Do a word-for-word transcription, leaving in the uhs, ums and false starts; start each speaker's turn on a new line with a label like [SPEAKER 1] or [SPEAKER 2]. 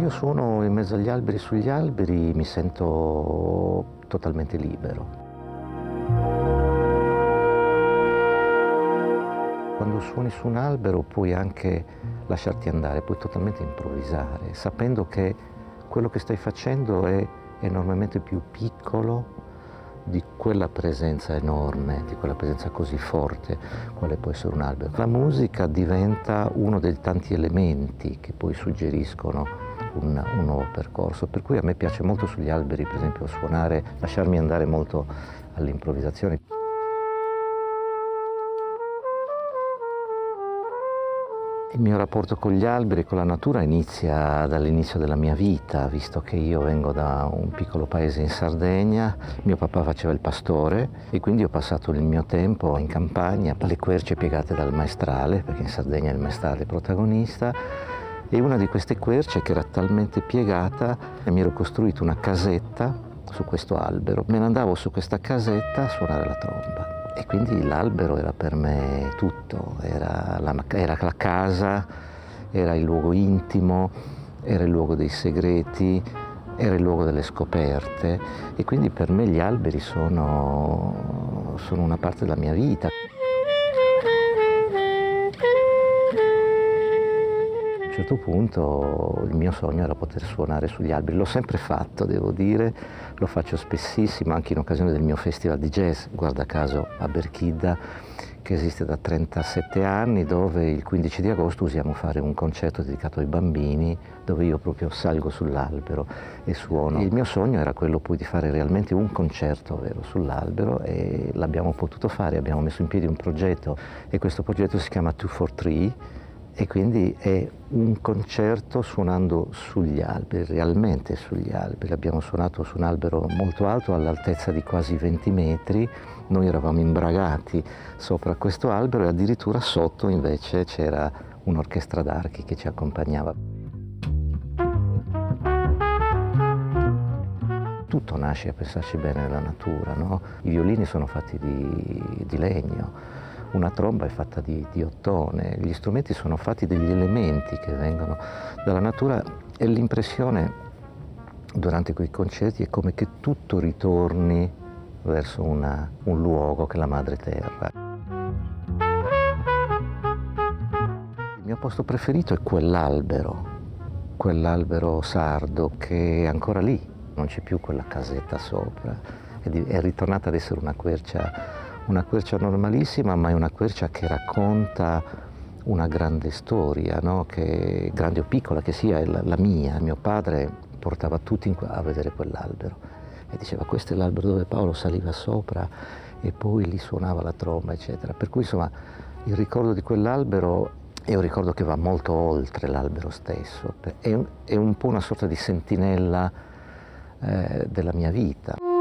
[SPEAKER 1] io suono in mezzo agli alberi, sugli alberi, mi sento totalmente libero. Quando suoni su un albero puoi anche lasciarti andare, puoi totalmente improvvisare, sapendo che quello che stai facendo è enormemente più piccolo di quella presenza enorme, di quella presenza così forte, quale può essere un albero. La musica diventa uno dei tanti elementi che poi suggeriscono un, un nuovo percorso, per cui a me piace molto sugli alberi, per esempio, suonare, lasciarmi andare molto all'improvvisazione. Il mio rapporto con gli alberi e con la natura inizia dall'inizio della mia vita, visto che io vengo da un piccolo paese in Sardegna, mio papà faceva il pastore e quindi ho passato il mio tempo in campagna, alle querce piegate dal maestrale, perché in Sardegna il maestrale è protagonista, e una di queste querce che era talmente piegata e mi ero costruito una casetta su questo albero. Me ne andavo su questa casetta a suonare la tromba. E quindi l'albero era per me tutto, era la, era la casa, era il luogo intimo, era il luogo dei segreti, era il luogo delle scoperte e quindi per me gli alberi sono, sono una parte della mia vita. A un certo punto il mio sogno era poter suonare sugli alberi, l'ho sempre fatto, devo dire, lo faccio spessissimo anche in occasione del mio festival di jazz, guarda caso a Berchidda, che esiste da trentasette anni, dove il quindici di agosto usiamo fare un concerto dedicato ai bambini, dove io proprio salgo sull'albero e suono. Il mio sogno era quello poi di fare realmente un concerto vero sull'albero e l'abbiamo potuto fare, abbiamo messo in piedi un progetto e questo progetto si chiama two for three. E quindi è un concerto suonando sugli alberi, realmente sugli alberi. Abbiamo suonato su un albero molto alto, all'altezza di quasi venti metri. Noi eravamo imbragati sopra questo albero e addirittura sotto invece c'era un'orchestra d'archi che ci accompagnava. Tutto nasce, a pensarci bene, nella natura, no? I violini sono fatti di, di legno. Una tromba è fatta di, di ottone, gli strumenti sono fatti degli elementi che vengono dalla natura e l'impressione durante quei concerti è come che tutto ritorni verso una, un luogo che è la madre terra. Il mio posto preferito è quell'albero, quell'albero sardo che è ancora lì, non c'è più quella casetta sopra, è, di, è ritornata ad essere una quercia Una quercia normalissima, ma è una quercia che racconta una grande storia, no? Che, grande o piccola che sia, è la, la mia. Mio padre portava tutti in, a vedere quell'albero e diceva questo è l'albero dove Paolo saliva sopra e poi lì suonava la tromba, eccetera. Per cui insomma il ricordo di quell'albero è un ricordo che va molto oltre l'albero stesso. È un, è un po' una sorta di sentinella eh, della mia vita.